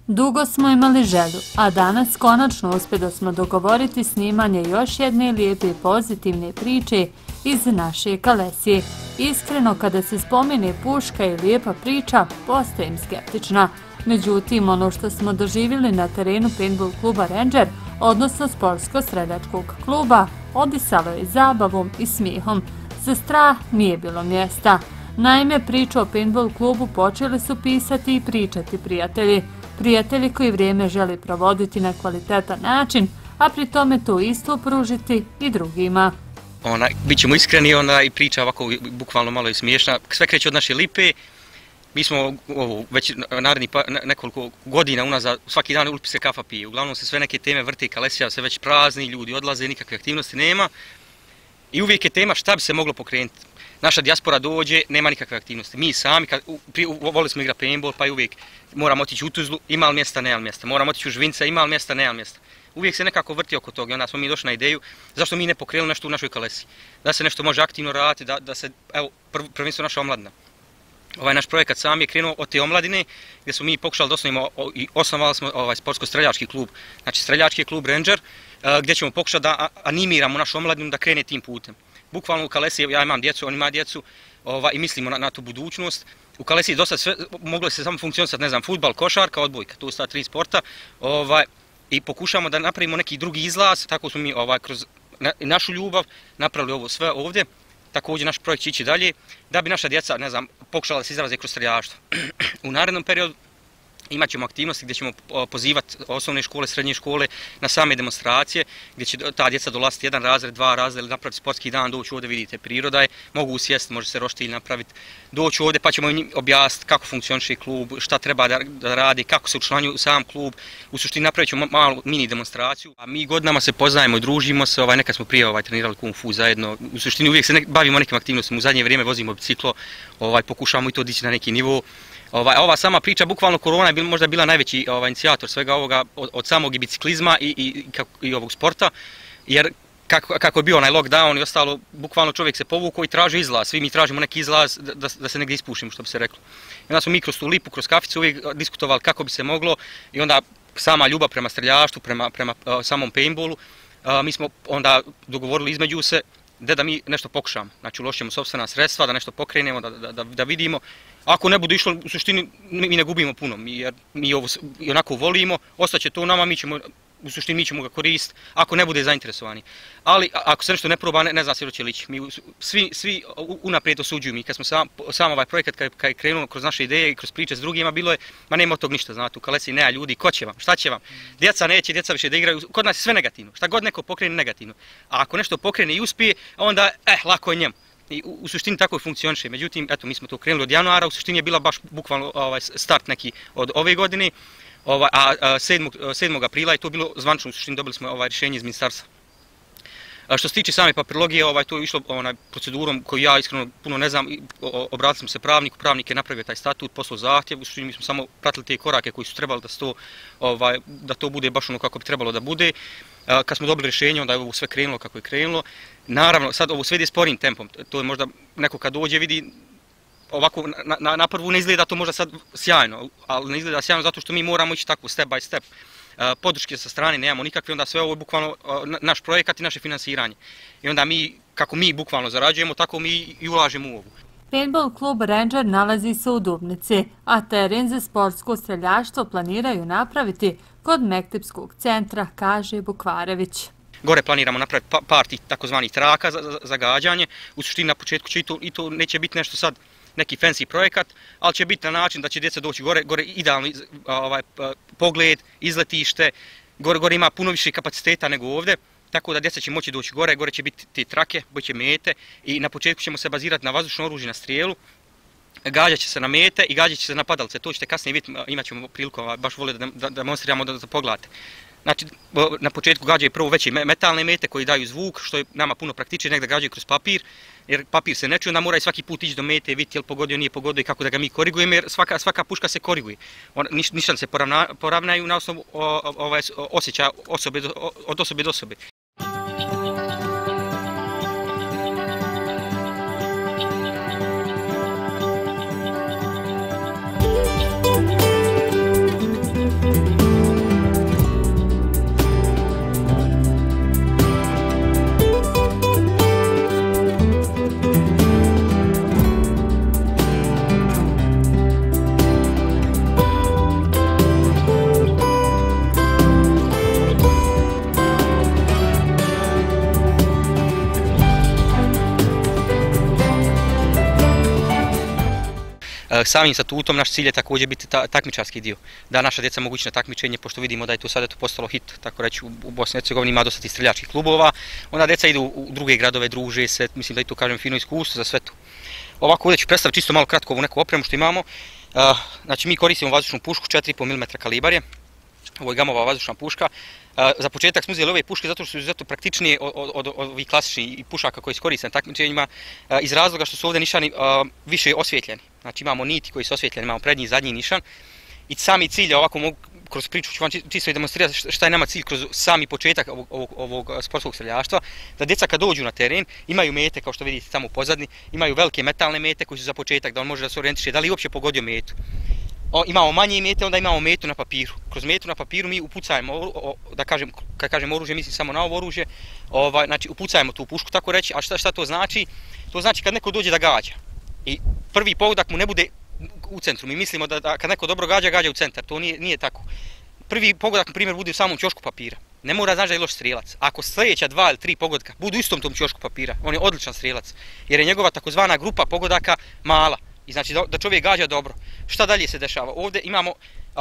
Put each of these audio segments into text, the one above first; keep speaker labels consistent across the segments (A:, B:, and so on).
A: Dugo smo imali želju, a danas konačno uspjeli smo dogovoriti snimanje još jedne lijepe pozitivne priče iz naše Kalesije. Iskreno, kada se spomene puška i lijepa priča, postajem skeptična. Međutim, ono što smo doživjeli na terenu paintball kluba Ranger, odnosno sportsko-streljačkog kluba, odisalo je zabavom i smijehom. Za strah nije bilo mjesta. Naime, priču o paintball klubu počeli su pisati i pričati prijatelji. Prijatelji koji vrijeme žele provoditi na kvalitetan način, a pri tome to isto pružiti i drugima.
B: Bićemo iskreni, i priča ovako bukvalno malo je smiješna. Sve kreće od naše Lipe. Mi smo već naredni nekoliko godina unazad svaki dan Ulpi se kafa pije. Uglavnom se sve neke teme vrte, Kalesija se već prazni, ljudi odlaze, nikakve aktivnosti nema. I uvijek je tema šta bi se moglo pokrenuti. Naša dijaspora dođe, nema nikakve aktivnosti. Mi sami, volili smo igrati paintball, pa i uvijek moramo otići u Tuzlu, ima li mjesta, nema li mjesta. Moramo otići u Žvinca, ima li mjesta, nema li mjesta. Uvijek se nekako vrti oko toga i onda smo mi došli na ideju zašto mi ne pokrenuli nešto u našoj Kalesiji. Da se nešto može aktivno raditi, da se, evo, prvenstveno naša omladina. Ovaj naš projekat sam je krenuo od te omladine gdje smo mi pokušali da osnovimo i osnovali smo sportsko-streljački klub, znači streljački klub Ranger, gdje ćemo pokušati da animiramo našu omladinu da krene tim putem. Bukvalno u Kalesiji, ja imam djecu, on ima djecu i mislimo na tu budućnost. U Kalesiji dosta sve, moglo se samo funkcionisati, ne znam, fudbal, košarka, odbojka, tu su ta tri sporta. I pokušamo da napravimo neki drugi izlaz, tako smo mi kroz našu ljubav napravili ovo sve ovdje. Također naš projekt će ići dalje, da bi naša djeca, ne znam, pokušala da se izraze kroz streljaštvo. U narednom periodu imat ćemo aktivnosti gdje ćemo pozivati osnovne škole, srednje škole na same demonstracije, gdje će ta djeca dolaziti jedan razred, dva razreda ili napraviti sportski dan, doći ovdje, vidite, priroda je, mogu usjesti, može se roštilj napraviti, doći ovdje pa ćemo im objasniti kako funkcioniše klub, šta treba da radi, kako se učlanjuju u sam klub, u suštini napravit ćemo malu mini demonstraciju. A mi godinama se poznajemo i družimo se, nekad smo prije trenirali kung fu zajedno, u suštini uvijek se bavimo nekim aktivnostima, u zadnje vrijeme vozimo biciklo, pokušavamo i to dići na neki nivo. Ova sama priča, bukvalno korona je možda bila najveći inicijator svega ovoga od samog i biciklizma i ovog sporta, jer kako je bio onaj lockdown i ostalo, bukvalno čovjek se povukao i traži izlaz, svi mi tražimo neki izlaz da se negdje ispušimo, što bi se reklo. I onda smo mi kroz tu Lipu, kroz kaficu uvijek diskutovali kako bi se moglo i onda sama ljubav prema streljaštvu, prema samom paintballu, mi smo onda dogovorili između se da mi nešto pokušamo, znači uložimo sopstvena sredstva, da nešto pokrenemo, da vidimo. Ako ne bude išlo, u suštini mi ne gubimo puno, jer mi ovo i onako volimo, ostaće to nama, u suštini mi ćemo ga koristiti, ako ne bude zainteresovani. Ali ako se nešto ne proba, ne zna se hoće li ići. Svi unaprijed osuđuju mi. Kad smo sam ovaj projekat, kad je krenuo kroz naše ideje i kroz priče s drugima, bilo je, ma nema od tog ništa, znate, u Kalesiji nema ljudi, ko će vam, šta će vam? Djeca neće, djeca više da igraju, kod nas je sve negativno, šta god neko pokrene negativno. A ako nešto pokrene i uspije, onda, lako je njemu. I u suštini tako je funkcioniše. Međutim, eto, mi smo to krenuli od januara, u suštini je bila baš bukvalno start neki od ove godine, a 7. aprila je to bilo zvančno, u suštini dobili smo rješenje iz ministarstva. Što se tiče same papirologije, to je išlo procedurom koju ja iskreno puno ne znam, obratili smo se pravniku, pravnik je napravio taj statut, poslao zahtjev, u suštini mi smo samo pratili te korake koji su trebali da to bude baš ono kako bi trebalo da bude. Kad smo dobili rješenje, onda je ovo sve krenulo kako je krenulo. Naravno, sad ovo sve ide sporim tempom, to je možda neko kad dođe vidi, ovako na prvu ne izgleda to možda sad sjajno, ali ne izgleda sjajno zato što mi moramo ići tako step by step. Podrške sa strane nemamo nikakve, onda sve ovo je bukvalno naš projekat i naše finansiranje. I onda kako mi bukvalno zarađujemo, tako mi i ulažemo u ovu.
A: Paintball klub Ranger nalazi se u Dubnici, a teren za sportsko streljaštvo planiraju napraviti kod Mektepskog centra, kaže Bukvarević.
B: Gore planiramo napraviti par tih takozvanih traka za gađanje. U suštini na početku će i to neće biti nešto sad neki fancy projekat, ali će biti na način da će djeca doći gore idealni pogled, izletište, gore ima puno više kapaciteta nego ovdje, tako da djeca će moći doći gore će biti te trake, bit će mete i na početku ćemo se bazirati na vazdušno oružje, na strijelu, gađat će se na mete i gađat će se na padalce, to ćete kasnije vidjeti, imat ćemo priliku, baš volio da demonstriramo da pogledate. Znači, na početku gađaju prvo veće metalne mete koji daju zvuk, što je nama puno praktičnije nego da gađaju kroz papir, jer papir se ne čuje, onda mora svaki put ići do mete, vidjeti je li pogodio, nije pogodio i kako da ga mi korigujemo, jer svaka puška se koriguje. Ništa se poravnaju na osnovu osjećaja od osobe do osobe. Samim statutom naš cilj je također biti takmičarski dio. Da naša djeca mogu ići na takmičenje, pošto vidimo da je to sada postalo hit, tako reći u Bosni i Hercegovini ima dosta tih streljačkih klubova. Onda djeca idu u druge gradove, druže se, mislim da je to kažem fino iskustvo za sve to. Ovako ovdje ću predstaviti čisto malo kratko ovu neku opremu što imamo. Znači mi koristimo vazdušnu pušku, 4,5 mm kalibar je. Ovo je gamova vazdušna puška. Za početak smo uzeli ove puške zato što su izuzetno praktičnije od ovih klasičnih pušaka koji se koriste na takmičenjima iz razloga što su ovdje nišani više osvjetljeni. Znači imamo niti koji su osvjetljeni, imamo prednji i zadnji nišan. I sami cilj je ovako mogu kroz priču ću vam čisto i demonstrirati šta je nama cilj kroz sami početak ovog sportskog streljaštva, da djeca kad dođu na teren imaju mete kao što vidite tamo u pozadini, imaju velike metalne mete koji su za početak da on može da se orijentiše da li je uopće pogodio metu. Imamo manje mete, onda imamo metu na papiru. Kroz metu na papiru mi upucajemo, da kažem, kad kažem oružje, mislim samo na ovo oružje, znači upucajemo tu pušku, tako reći, a šta to znači? To znači kad neko dođe da gađa i prvi pogodak mu ne bude u centru. Mi mislimo da kad neko dobro gađa, gađa u centar, to nije tako. Prvi pogodak, na primjer, bude u samom ćošku papira. Ne mora znači da je loš strijelac. Ako sljedeća 2 ili 3 pogodka budu u istom tom ćošku papira, on je odličan strijelac, jer je njegova takozvana grupa pogodaka mala. I znači da čovjek gađa dobro. Šta dalje se dešava? Ovdje imamo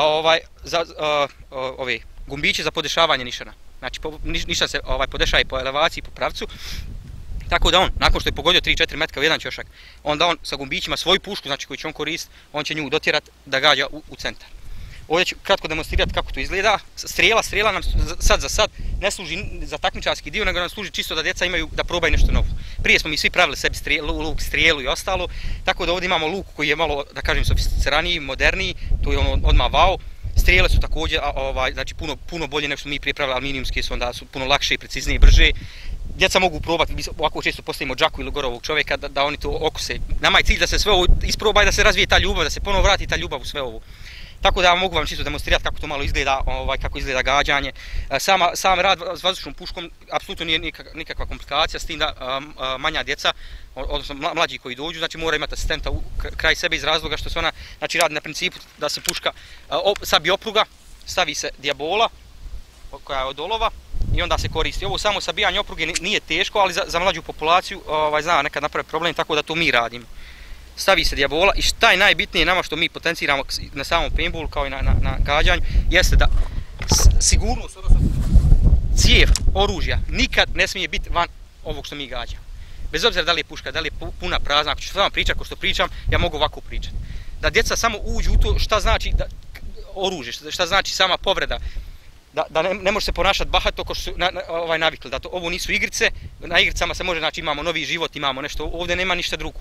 B: ove gumbiće za podešavanje nišana. Znači nišan se podešava po elevaciji, po pravcu. Tako da on, nakon što je pogodio 3-4 metka u jedan ćošak, onda on sa gumbićima svoju pušku, znači koju će on koristiti, on će nju dotjerati da gađa u centar. Ovdje ću kratko demonstrirati kako to izgleda. Strijela nam sad za sad ne služi za takmičarski dio, nego nam služi čisto da djeca imaju da probaju nešto novo. Prije smo mi svi pravili sebi luk, strijelu i ostalo, tako da ovdje imamo luk koji je malo, da kažem, sofisticiraniji, moderniji, to je on odmah wow. Strijele su također, znači puno bolje nego što mi prije pravili, aluminijumske su, onda su puno lakše, preciznije i brže. Djeca mogu probati, ovako često postavimo džaku ili gore ovog čovjeka da oni to okuse. Nama je cilj da se sve ovo isproba i da se razvije ta ljubav, da se ponovo vrati ta ljubav u sve ovo. Tako da mogu vam čisto demonstrirati kako to malo izgleda, kako izgleda gađanje. Sam rad s vazdušnom puškom apsolutno nije nikakva komplikacija, s tim da manja djeca, odnosno mlađi koji dođu, znači mora imati asistenta kraj sebe iz razloga što se ona znači, radi na principu da se puška sabije opruga, stavi se dijabola koja je od olova i onda se koristi. Ovo samo sabijanje opruge nije teško, ali za mlađu populaciju zna nekad napraviti problem, tako da to mi radimo. Stavi se dijabola i šta je najbitnije nama što mi potenciramo na samom paintballu kao i na gađanju, jeste da sigurnost, odnosno cijev oružja nikad ne smije biti van ovog što mi gađamo. Bez obzira da li je puška, da li je puna prazna, ako ću vam pričati ko što pričam, ja mogu ovako pričati. Da djeca samo uđu u to šta znači oružje, šta znači sama povreda, da ne može se ponašati bahato kao što su navikli, da ovo nisu igrice, na igricama se može, znači imamo novi život, imamo nešto, ovdje nema ništa drugo.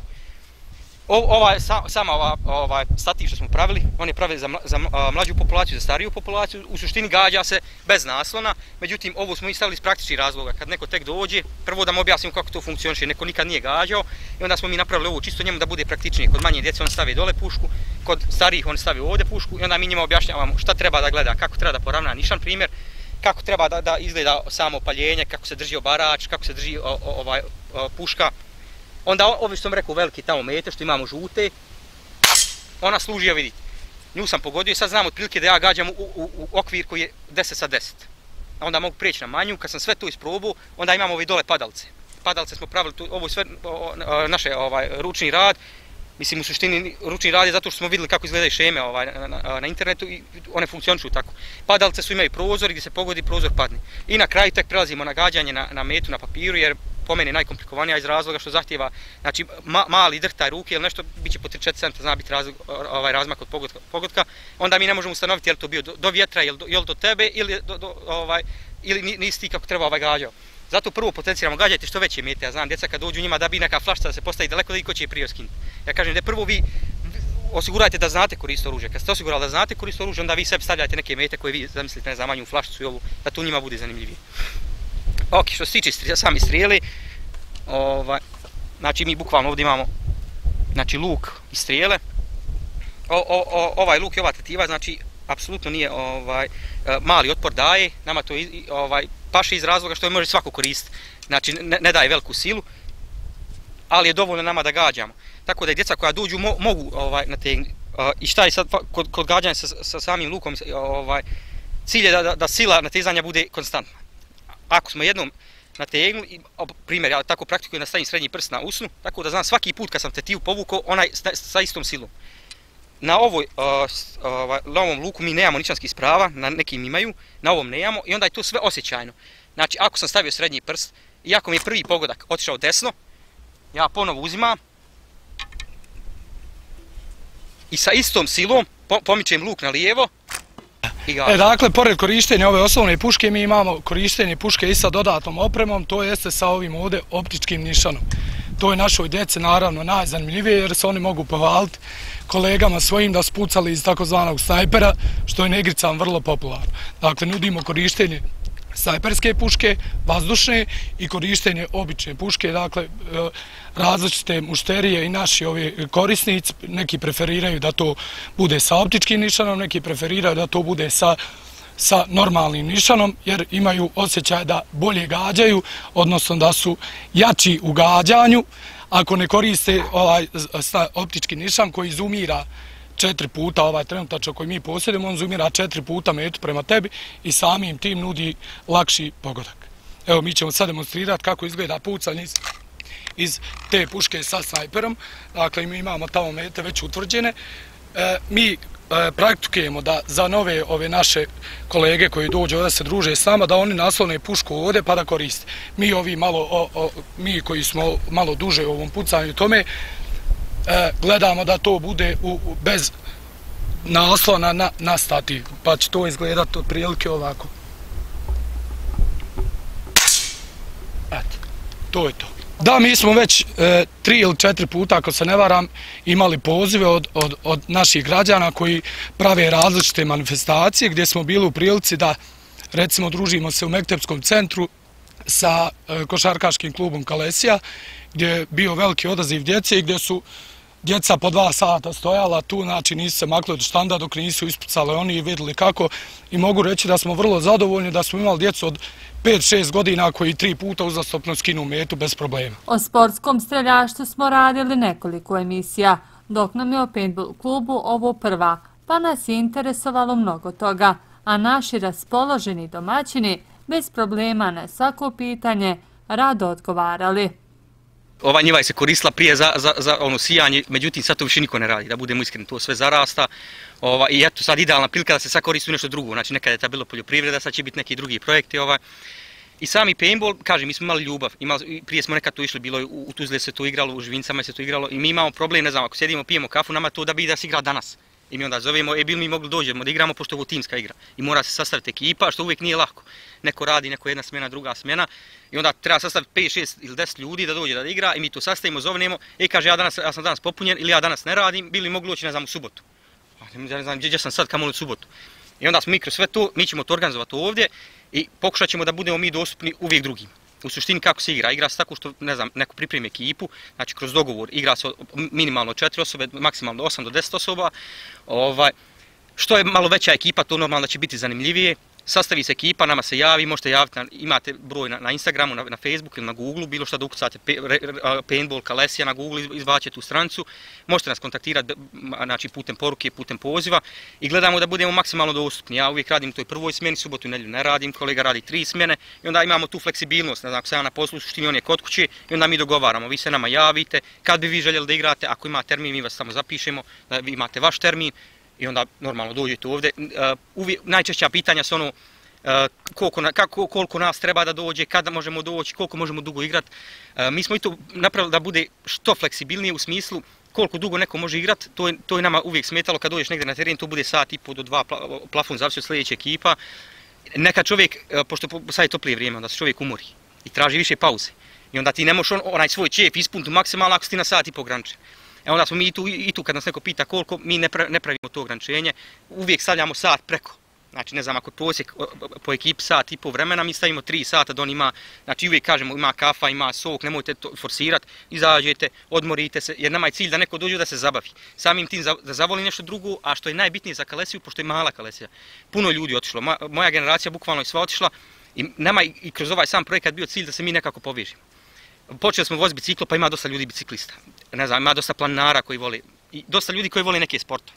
B: Sama stativ što smo pravili, on je pravili za mlađu populaciju, za stariju populaciju, u suštini gađa se bez naslona, međutim ovo smo i stavili iz praktičnih razloga, kad neko tek dođe, prvo da mu objasnimo kako to funkcioniše, neko nikad nije gađao i onda smo mi napravili ovo čisto njemu da bude praktičnije, kod manje djece on stavi dole pušku, kod starijih on stavi ovdje pušku i onda mi njima objašnjavamo šta treba da gleda, kako treba da poravna nišan primjer, kako treba da izgleda samo paljenje, kako se drži obarač, kako se drži puška. Onda ovi što sam rekao veliki tamo mete što imamo žute, ona služi, vidite, nju sam pogodio i sad znam otprilike da ja gađam u okvir koji je 10 sa 10. Onda mogu prijeći na manju, kad sam sve to isprobao, onda imamo ovi dole padalce. Padalce smo pravili, ovo je sve naše ručni rad, mislim u suštini ručni rad je zato što smo vidjeli kako izgledaju šeme na internetu i one funkcionišu tako. Padalce su imaju prozor gdje se pogodi, prozor padne. I na kraju tek prelazimo na gađanje na metu na papiru jer po meni najkomplikovanija iz razloga što zahtjeva znači, mali drhtaj ruke ili nešto, bit će po 3-4 cm, zna biti razmak od pogotka. Onda mi ne možemo ustanoviti je li to bio do vjetra, je li do tebe ili nisi ti kako treba gađao. Zato prvo potenciramo, gađajte što veće mete, ja znam djeca kad dođu njima da bi neka flašta da se postavi daleko da i ko će je prije skinuti. Ja kažem da prvo vi osigurajte da znate koristiti oružje, kad ste osigurali da znate koristiti oružje, onda vi sebi stavljajte neke mete koje vi zamislite, ne znam, manju flašticu i ovu, da to njima bude zanimljivije. Ok, što se tiče sami strijeli, znači mi bukvalno ovdje imamo znači, luk i strijele. Ovaj luk i ova tetiva, znači apsolutno nije mali otpor daje, nama to paše iz razloga što je može svako koristiti. Znači ne daje veliku silu, ali je dovoljno nama da gađamo. Tako da i djeca koja dođu mogu nategnuti. I šta je sad kod gađanja sa samim lukom, cilj je da sila natezanja bude konstantna. Ako smo jednom nategnuli, primjer, ja tako praktikujem da stavim srednji prst na usnu, tako da znam svaki put kad sam tetivu povukao, onaj sa istom silom. na ovom luku mi nemamo ničanskih sprava, na nekim imaju, na ovom nemamo i onda je to sve osjećajno. Znači, ako sam stavio srednji prst, iako mi je prvi pogodak otišao desno, ja ponovo uzimam i sa istom silom pomičem luk na lijevo i gažem.
C: Dakle, pored korištenja ove osnovne puške, mi imamo korištenje puške i sa dodatnom opremom, to jeste sa ovim ovdje optičkim nišanom. To je našoj djeci naravno najzanimljivije jer se oni mogu pohvaliti kolegama svojim da su pucali iz takozvanog snajpera, što je na igricama vrlo popularno. Dakle, nudimo korištenje snajperske puške, vazdušne i korištenje obične puške, dakle različite mušterije i naši ovi korisnici, neki preferiraju da to bude sa optičkim nišanom, neki preferiraju da to bude sa normalnim nišanom, jer imaju osjećaj da bolje gađaju, odnosno da su jači u gađanju, ako ne koriste optički nišan koji zoomira 4 puta, ovaj trenutačno koji mi posjedimo, on zoomira 4 puta metu prema tebi i samim tim nudi lakši pogodak. Evo, mi ćemo sad demonstrirati kako izgleda pucanje iz te puške sa snajperom. Dakle, mi imamo tamo mete već utvrđene. Mi praktikujemo da za nove ove naše kolege koji dođu ovdje se druže s nama, da oni naslone pušku ovdje pa da koriste. Mi koji smo malo duže u ovom pucanju tome, gledamo da to bude bez naslona na stativ, pa će to izgledati otprilike ovako. Eto, to je to. Da, mi smo već 3 ili 4 puta, ako se ne varam, imali pozive od naših građana koji prave različite manifestacije, gdje smo bili u prilici da, recimo, družimo se u Mektepskom centru sa košarkaškim klubom Kalesija, gdje je bio veliki odaziv djece i gdje su djeca po 2 sata stojala tu, znači nisu se makli od štanda dok nisu ispucali oni i vidjeli kako. I mogu reći da smo vrlo zadovoljni da smo imali djecu od 5-6 godina koji 3 puta uzastopno skinu metu bez problema.
A: O sportskom streljaštvu smo radili nekoliko emisija, dok nam je o paintball klubu ovo prva, pa nas je interesovalo mnogo toga, a naši raspoloženi domaćini bez problema na svako pitanje rado odgovarali.
B: Ova njiva je se koristila prije za ono sijanje, međutim sad to više niko ne radi, da budemo iskreni, to sve zarasta. I eto sad idealna prilika da se sad koristi u nešto drugo, znači nekada je ta bilo poljoprivreda, sad će biti neki drugi projekti. I sami paintball, kažem, mi smo imali ljubav, prije smo nekad to išli, bilo je u Tuzle se to igralo, u Živincama se to igralo i mi imamo problem, ne znam, ako sjedimo, pijemo kafu, nama to da bi da se igra danas. I mi onda zovemo, bili mi mogli dođemo da igramo, pošto je ovo timska igra. I mora se sastaviti ekipa, što uvijek nije lako. Neko radi, neko jedna smjena, druga smjena. I onda treba sastaviti 5, 6 ili 10 ljudi da dođe da igra i mi to sastavimo, zovnemo. Kaže, ja sam danas popunjen ili ja danas ne radim, bili mogli doći, ne znam, u subotu. Ne znam gdje sam sad, kamoli u subotu. I onda smo mi kroz sve to, mi ćemo to organizovati ovdje i pokušat ćemo da budemo mi dostupni uvijek drugima. U suštini kako se igra? Igra se tako što, ne znam, neko pripremi ekipu, znači kroz dogovor igra se minimalno 4 osobe, maksimalno 8 do 10 osoba. Što je malo veća ekipa, to normalno da će biti zanimljivije. Sastavi se ekipa, nama se javi, možete javiti, imate broj na Instagramu, na Facebooku ili na Googleu, bilo što da ukucate paintball Kalesija na Googleu, izbačete tu stranicu. Možete nas kontaktirati, znači putem poruke, putem poziva i gledamo da budemo maksimalno dostupni. Ja uvijek radim u toj prvoj smjeni, subotu i nedjelju ne radim, kolega radi 3 smjene i onda imamo tu fleksibilnost, ne znam, ako sam ja na poslu, u suštini on je kod kuće i onda mi dogovaramo, vi se nama javite, kad bi vi željeli da igrate, ako ima termin, mi vas samo zapišemo, da vi imate vaš termin. I onda normalno dođete ovdje. Najčešća pitanja su ono koliko nas treba da dođe, kada možemo doći, koliko možemo dugo igrati. Mi smo i to napravili da bude što fleksibilnije u smislu koliko dugo neko može igrati. To je nama uvijek smetalo kad dođeš negdje na teren, to bude 1,5 do 2 plafon, zavisi od sljedeće ekipa. Neka čovjek, pošto sad je toplije vrijeme, onda se čovjek umori i traži više pauze. I onda ti ne možeš onaj svoj čep ispuniti maksimalno ako si ti na 1,5 ograničen. Onda smo mi i tu kad nas neko pita koliko, mi ne pravimo to ograničenje, uvijek stavljamo sat preko. Znači ne znam, ako je prosjek po ekipi 1,5 vremena, mi stavimo 3 sata da on ima, znači uvijek kažemo ima kafa, ima sok, nemojte to forsirati, izađete, odmorite se, jer nama je cilj da neko dođe da se zabavi. Samim tim da zavoli nešto drugo, a što je najbitnije za Kalesiju, pošto je mala Kalesija. Puno ljudi je otišlo, moja generacija bukvalno je sva otišla i nama i kroz ovaj sam projekat bio cilj da se mi nekako povežemo. Počeli smo voziti biciklo, pa ima dosta ljudi biciklista. Ne znam, ima dosta planinara koji vole, i dosta ljudi koji vole neke sportove.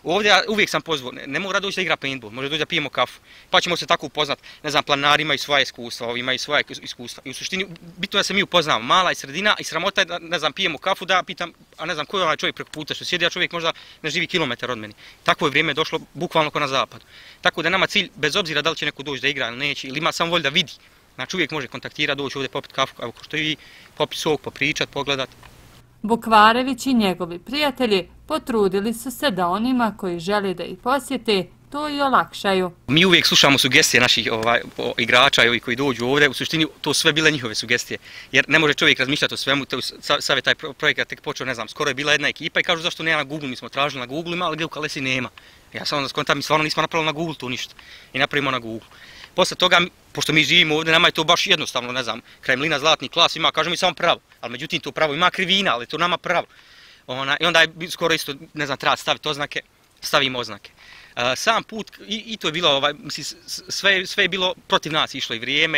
B: Ovdje ja uvijek sam pozvao, ne mora doći da igra paintball, može doći da pijemo kafu, pa ćemo se tako upoznat, ne znam, planari imaju svoje iskustva, ovi imaju svoje iskustva. I u suštini, bitno je da se mi upoznamo, mala i sredina i sramota je da, ne znam, pijemo kafu, da pitam, a ne znam, koji je onaj čovjek preko puta što sjedi, a čovjek možda ne živi kilometar od meni. Tako je vrijeme došlo bukvalno ko na zapadu. Tako da nama cilj, bez obzira da li će neko doći da igra ili neće, ili ima samo volju da vidi, znači uvijek može kontaktirati, doći ovdje popiti kafu, evo ko što i vi, popiti sok, popričat, pogledat.
A: Bukvarević i njegovi prijatelji potrudili su se da onima koji žele da ih posjete to i olakšaju.
B: Mi uvijek slušamo sugestije naših igrača i ovih koji dođu ovdje, u suštini to sve bile njihove sugestije, jer ne može čovjek razmišljati o svemu, sav je taj projekat tek počeo, ne znam, skoro je bila jedna ekipa i kažu zašto nema na Google, mi smo tražili na Google, ali gdje u Kalesi nema. Ja sam onda skontam, mi stvarno nismo napravili na Google tu ništa i napravimo na Google. Posle toga, pošto mi živimo ovdje, nama je to baš jednostavno, ne znam, kraj Mlina zlatni klas ima, kažemo mi samo pravo, ali međutim to pravo ima krivina, ali to nama pravo. I onda je skoro isto, ne znam, treba staviti oznake, stavimo oznake. Sam put, i to je bilo, mislim, sve je bilo protiv nas, išlo i vrijeme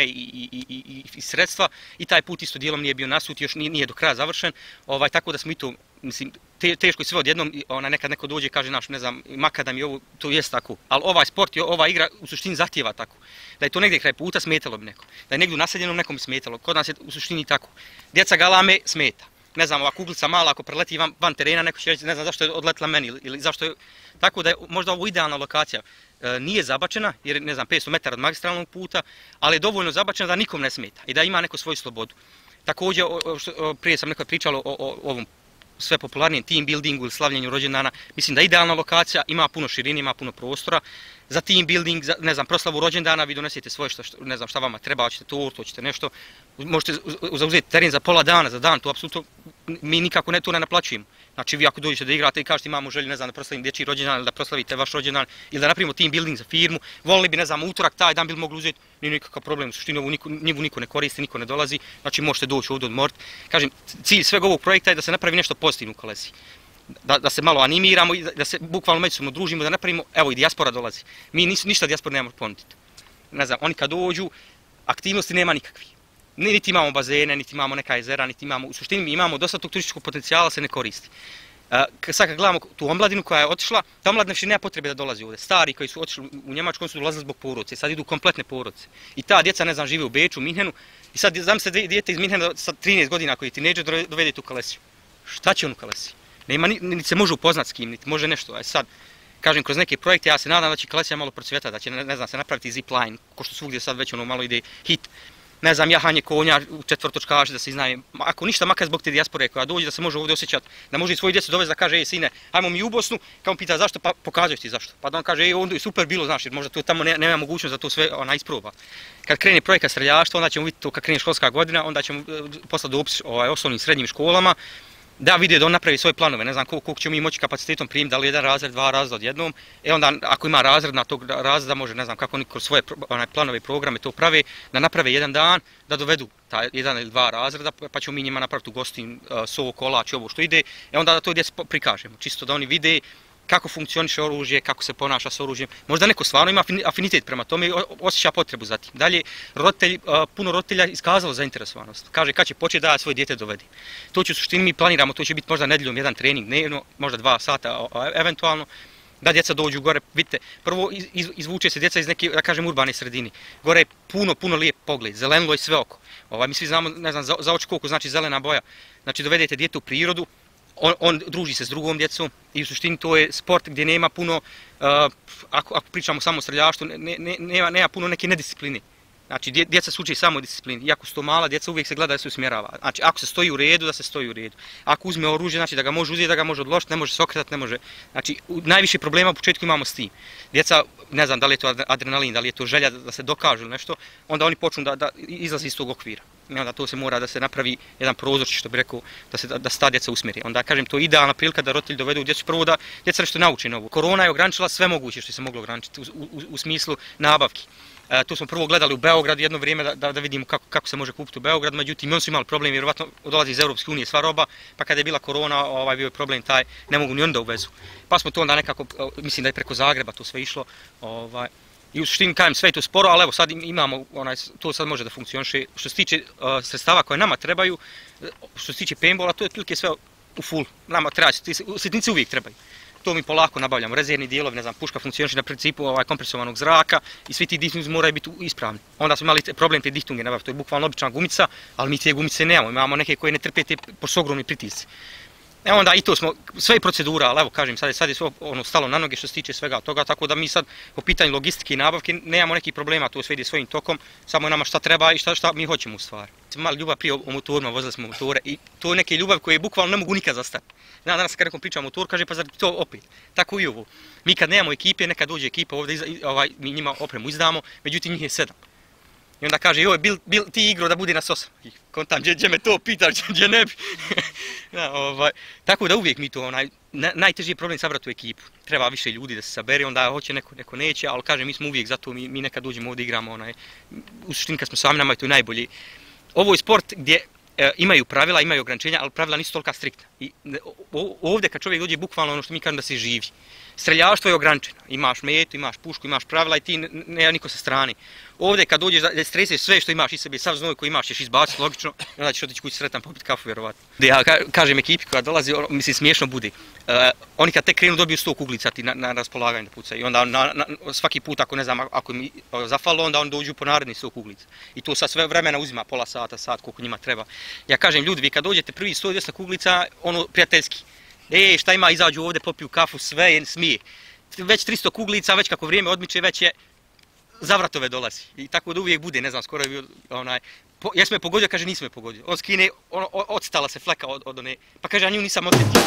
B: i sredstva, i taj put isto dijelom nije bio nasut, još nije do kraja završen, tako da smo i to, mislim, teško je sve odjednom, nekad neko dođe i kaže, ne znam, makadam i ovo, to jest tako, ali ovaj sport i ova igra u suštini zahtijeva tako. Da je to negdje kraj puta, smetalo bi neko, da je negdje u naseljenom nekom smetalo, kod nas je u suštini tako. Djeca galame smeta. Ne znam, ova kuglica mala, ako preleti van terena, neko će reći, ne znam zašto je odletila meni ili zašto je... Tako da je možda ovo idealna lokacija. Nije zabačena, jer ne znam, 500 metara od magistralnog puta, ali je dovoljno zabačena da nikom ne smeta i da ima neko svoju slobodu. Također, prije sam nekad pričalo o ovom sve popularnijem team buildingu ili slavljenju rođendana, mislim da je idealna lokacija, ima puno širine, ima puno prostora. Za team building, za, ne znam, proslavu rođendana, vi donesete svoje ne znam šta vama treba, hoćete tortu, hoćete nešto, možete zauzeti teren za pola dana, za dan, to apsolutno mi nikako to ne naplaćujemo. Znači vi ako dođete da igrate i kažete imamo želju, ne znam, da proslavim dječji rođendan ili da proslavite vaš rođendan ili da napravimo team building za firmu, volili bi, ne znam, utorak taj dan bili mogli uzeti, nije nikakav problem, u suštini ovu njivu niko ne koristi, niko ne dolazi, znači možete doći ovdje odmoriti. Kažem, cilj sveg ovog projekta je da se napravi nešto pozitivno u Kalesi. Da se malo animiramo i da se bukvalno međusobno družimo, da napravimo, evo i dijaspora dolazi. Mi ništa dijaspora nemamo ponuditi. Ne znam, oni kad dođu, aktivnosti nema nikakvih. Niti imamo bazene, niti imamo neka jezera, niti imamo, u suštini mi imamo dosta tog turističkog potencijala, se ne koristi. Sad kad gledamo tu omladinu koja je otišla, ta omladina više nema potrebe da dolazi ovdje. Stari koji su otišli u Njemačku, oni su dolazili zbog porodice, sad idu kompletne porodice. I ta djeca, ne znam, žive u Beču, u Minhenu, i sad znam se dijete iz Minhena sa 13 godina koji je tinejdžer dovede tu Kalesiju. Šta će on u Kalesiji? Nema, niti se može upoznat s kim, niti može nešto. Sad, kažem, kroz neke projekte ja se nadam da će Kalesija malo procvjetati, da će, ne znam, se napraviti zipline, ko što svugdje sad već malo ide hit. Ne znam, jahanje konja u četvrtočkaši, da se znaje, ako ništa, makar zbog te dijaspore koja dođe, da se može ovdje osjećati, da može i svoju djecu dovesti da kaže, sine, hajmo mi u Bosnu, kao on pita zašto, pa pokazuješ ti zašto. Pa da on kaže, onda je super bilo, znaš, jer možda to tamo nema mogućnost da to sve isproba. Kad krene projekat streljaštva, onda ćemo vidjeti to kad krene školska godina, onda ćemo poslati dopis osnovnim i srednjim školama, da vide da on napravi svoje planove, ne znam koliko ćemo mi moći kapacitetom primiti, da li jedan razred, dva razreda odjednom, onda ako ima razredna tog razreda može, ne znam kako oni kroz svoje planove i programe to prave, da naprave jedan dan, da dovedu taj jedan ili dva razreda, pa ćemo mi njima napraviti u gostin so, kolač i ovo što ide, onda da to djeci prikažemo, čisto da oni vide kako funkcioniše oružje, kako se ponaša s oružjem. Možda neko stvarno ima afinitet prema tome i osjeća potrebu za tim. Dalje, puno roditelja iskazalo zainteresovanost. Kaže kad će početi da svoje dijete dovedi. To će u suštini mi planiramo, to će biti možda nedeljom jedan trening dnevno, možda 2 sata eventualno, da djeca dođu gore. Vidite, prvo izvuče se djeca iz neke, da kažem, urbane sredine. Gore je puno lijep pogled, zelenilo je sve oko. Mi svi znamo, ne znam, za oči koliko znači zelena boja. Znači dovedete dijete u prirodu, on druži se s drugom djecom i u suštini to je sport gdje nema puno, ako pričamo samo o streljaštvu, nema puno neke nediscipline. Znači djeca se uče samo disciplini, iako su to mala, djeca uvijek se gleda da se usmjerava. Znači ako se stoji u redu, da se stoji u redu. Ako uzme oružje, znači da ga može uzeti, da ga može odložiti, ne može se okretati, ne može. Znači najviše problema u početku imamo s tim. Djeca, ne znam da li je to adrenalin, da li je to želja da se dokažu ili nešto, onda oni počnu da izlazi iz tog okvira. I onda to se mora da se napravi jedan prozorčić, što bi rekao, da se ta djeca usmjeri. Onda kažem, to je idealna prilika da roditelji dovedu djecu prvo da djeca nešto nauči novo. Korona je ograničila sve moguće što se moglo ograničiti u smislu nabavki. Tu smo prvo gledali u Beogradu jedno vrijeme da vidimo kako se može kupiti u Beogradu, međutim oni su imali problem, vjerovatno dolazi iz Europske unije sva roba, pa kada je bila korona, bio je problem taj, ne mogu ni onda uvezu. Pa smo to onda nekako, mislim da je preko Zagreba to sve išlo, i u suštini kažem sve je to sporo, ali evo sad imamo, to sad može da funkcioniše. Što se tiče sredstava koje nama trebaju, što se tiče paintballa, to je otprilike sve u full, nama treba, sitnice uvijek trebaju. to mi polako nabavljamo, rezervni dijelovi, ne znam, puška funkcioniše na principu kompresovanog zraka i svi ti dihtungi moraju biti ispravni. Onda smo imali problem te dihtunge nabaviti, to je bukvalno obična gumica, ali mi te gumice nemamo, imamo neke koje ne trpe te ogromni pritisci. Onda i to smo, sve procedura, ali evo kažem, sad je sve stalo na noge što se tiče svega toga, tako da mi sad po pitanju logistike i nabavke nemamo nekih problema, to sve ide svojim tokom, samo je nama šta treba i šta mi hoćemo u stvari. Mali ljubav prije o motorima, vozili smo motore i to je neke ljubav koje bukvalno ne mogu nikad zastati. Danas kad nekom pričam o motoru, kaže pa zar to opet, tako i ovo. Mi kad nemamo ekipe, nekad dođe ekipa ovdje, mi njima opremu izdamo, međutim njih je 7. I onda kaže, joj, bil ti igro da bude nas 8. I kontam, gdje me to pitaš, gdje ne bi. Tako da uvijek mi to, najteži je problem sabrati u ekipu. Treba više ljudi da se sabere, onda hoće neko neće, ali kaže, mi smo uvijek zato, mi nekad dođemo ovdje igramo, u suštini kad smo sami, nama je to najbolji. Ovo je sport gdje imaju pravila, imaju ograničenja, ali pravila nisu tolika striktna. I ovdje kad čovjek dođe, bukvalno ono što mi kažemo da se živi. Streljaštvo je ograničeno, imaš metu, imaš pušku, imaš pravila i ti nema niko sa strane. Ovdje kad dođeš da streseš sve što imaš iz sebe, sav znoj koji imaš ćeš izbaciti logično, onda ćeš otići kući sretan popiti kafu vjerovatno. Ja kažem ekipi koja dolazi, mislim smiješno bude, oni kad tek krenu dobiju 100 kuglica ti na raspolaganju da pucaju i onda svaki put ako ne znam, ako im zafalo onda oni dođu po naredni 100 kuglica. I to sad sve vremena uzima, pola sata, sat, koliko njima treba. Ja kažem ljudi, vi kad dođete prvi 100-200 kuglica, ono prijateljski. Šta ima, izađu ovdje, popiju kafu, sve je smije. Već 300 kuglica, već kako vrijeme odmiče, već je za vratove dolazi. I tako da uvijek bude, ne znam, skoro je bio jesmo je pogodio, kaže nismo je pogodio. On skine, odstala se fleka od one, pa kaže, a nju nisam odletio.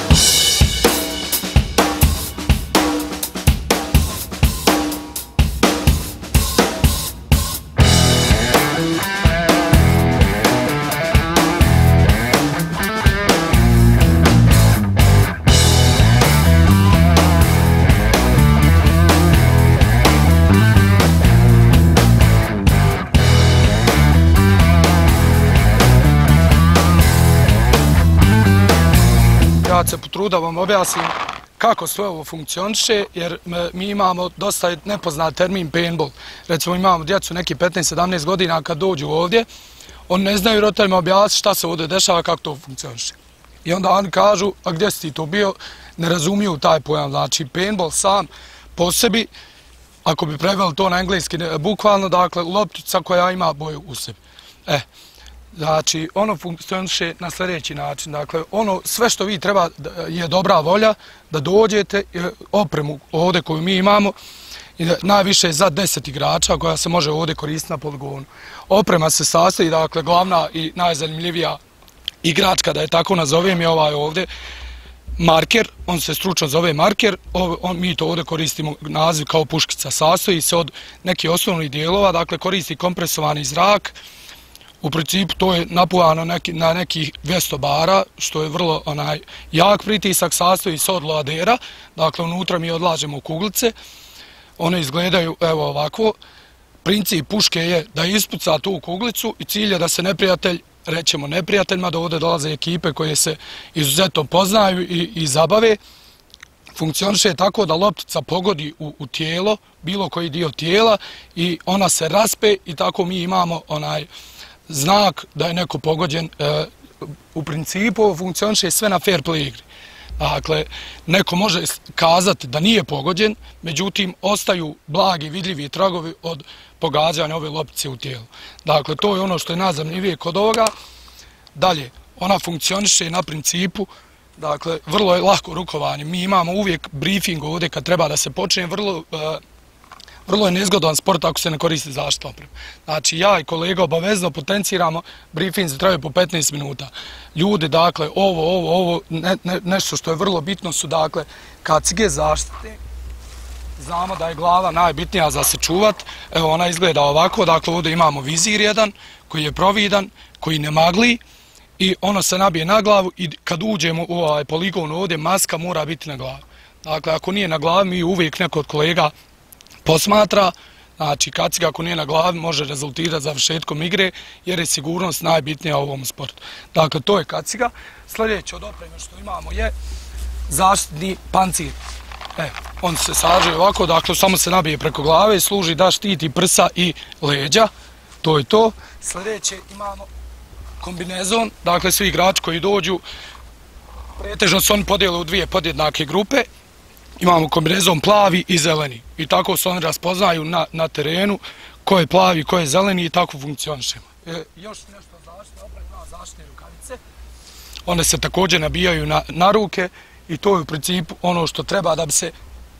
C: Ja se potruda vam objasnim kako sve ovo funkcioniše, jer mi imamo dosta nepoznat termin paintball. Recimo imamo djecu neki 15-17 godina kad dođu ovdje, oni ne znaju roditeljima objasniti šta se ovdje dešava, kako to funkcioniše. I onda oni kažu, a gdje si ti to bio, ne razumiju taj pojam. Znači paintball sam po sebi, ako bi preveli to na engleski bukvalno, dakle loptica koja ima boju u sebi. Znači, ono funkcioniše na sljedeći način. Dakle, sve što vi treba je dobra volja da dođete, opremu ovdje koju mi imamo, najviše za 10 igrača koja se može ovdje koristiti na poligonu. Oprema se sastoji, dakle, glavna i najzanimljivija igračka, da je tako nazovem, je ovaj ovdje marker, on se stručno zove marker, mi to ovdje koristimo naziv kao puškica. Sastoji se od nekih osnovnih dijelova, dakle, koristi kompresovani zrak. U principu to je napuvano na nekih 200 bara, što je vrlo jak pritisak, sastoji se od ladera, dakle unutra mi odlažemo kuglice, one izgledaju evo ovako. Princip puške je da ispuca tu kuglicu i cilj je da se neprijatelj, rećemo neprijateljima, da ovdje dolaze ekipe koje se izuzetno poznaju i zabave, funkcioniše tako da loptica pogodi u tijelo, bilo koji dio tijela i ona se raspe i tako mi imamo znak da je neko pogođen. U principu funkcioniše sve na fair play igri. Dakle, neko može kazati da nije pogođen, međutim, ostaju blagi, vidljivi tragovi od pogađanja ove loptice u tijelu. Dakle, to je ono što je najzanimljivije kod ovoga. Dalje, ona funkcioniše na principu, dakle, vrlo je lako rukovanje. Mi imamo uvijek briefing ovdje kad treba da se počne, vrlo je nezgodan sport ako se ne koristi zaštitna oprema. Znači, ja i kolega obavezno potenciramo, briefinzi traju po 15 minuta. Ljudi, dakle, nešto što je vrlo bitno su, dakle, kacige zaštite. Znamo da je glava najbitnija za se čuvat. Evo, ona izgleda ovako, dakle, ovdje imamo vizir jedan koji je providan, koji ne magli i ono se nabije na glavu i kad uđemo u ovaj poligon ovdje, maska mora biti na glavi. Dakle, ako nije na glavi, mi uvijek neko od kolega posmatra, znači kaciga ako nije na glavi može rezultirati završetkom igre jer je sigurnost najbitnija u ovom sportu. Dakle, to je kaciga. Sljedeće od opreme što imamo je zaštitni pancir. On se saže ovako, dakle samo se nabije preko glave i služi da štiti prsa i leđa. To je to. Sljedeće imamo kombinezon, dakle svi igrači koji dođu, pretežno se oni podijele u dvije podjednake grupe. imamo kombinezon plavi i zeleni. I tako se oni raspoznaju na terenu ko je plavi, ko je zeleni i tako funkcionišemo. Još nešto zaštitno, opet ima zaštitne rukavice. One se također nabijaju na ruke i to je u principu ono što treba da bi se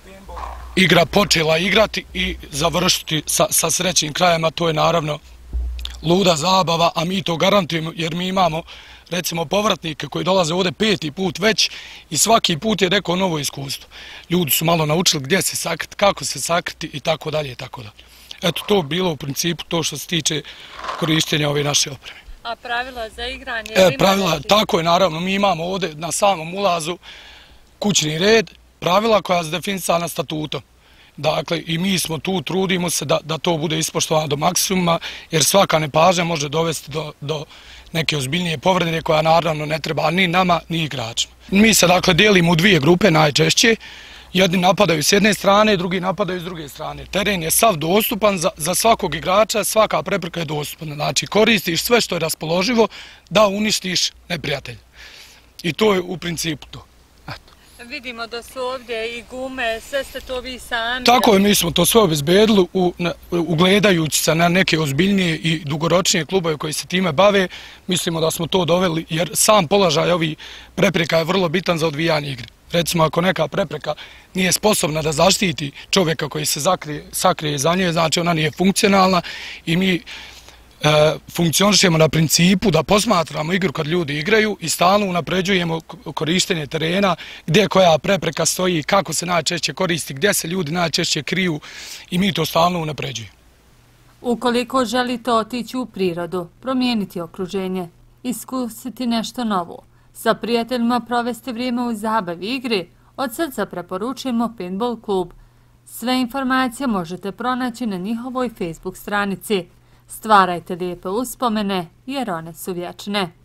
C: igra počela igrati i završiti sa srećnim krajima. To je naravno luda zabava, a mi to garantujemo jer mi imamo recimo povratnike koji dolaze ovdje 5. put već i svaki put je neko novo iskustvo. Ljudi su malo naučili gdje se sakriti, kako se sakriti i tako dalje i tako dalje. Eto, to bilo u principu to što se tiče korištenja ove naše opreme.
A: A pravila za igranje?
C: Pravila, tako je naravno, mi imamo ovdje na samom ulazu kućni red, pravila koja su definisana statutom. Dakle, i mi smo tu, trudimo se da to bude ispoštovano do maksimuma, jer svaka nepažnja može dovesti do neke ozbiljnije povrede koja naravno ne treba ni nama, ni igračima. Mi se dakle dijelimo u 2 grupe najčešće. Jedni napadaju s jedne strane, drugi napadaju s druge strane. Teren je sav dostupan za svakog igrača, svaka prepreka je dostupna. Znači, koristiš sve što je raspoloživo da uništiš neprijatelja. I to je u principu to.
A: Vidimo da su ovdje i gume, sve ste to vi sami.
C: Tako je, mi smo to sve obezbedili ugledajući se na neke ozbiljnije i dugoročnije klubove koji se time bave. Mislimo da smo to doveli jer sam položaj ovih prepreka je vrlo bitan za odvijanje igre. Recimo, ako neka prepreka nije sposobna da zaštiti čovjeka koji se sakrije za nje, znači ona nije funkcionalna i mi funkcionišemo na principu da posmatramo igru kad ljudi igraju i stalno unapređujemo korištenje terena, gdje koja prepreka stoji, kako se najčešće koristi, gdje se ljudi najčešće kriju i mi to stalno unapređujemo.
A: Ukoliko želite otići u prirodu, promijeniti okruženje, iskusiti nešto novo, sa prijateljima provesti vrijeme u zabavi i igri, od srca preporučujemo Paintball klub. Sve informacije možete pronaći na njihovoj Facebook stranici. Stvarajte lijepe uspomene jer one su vječne.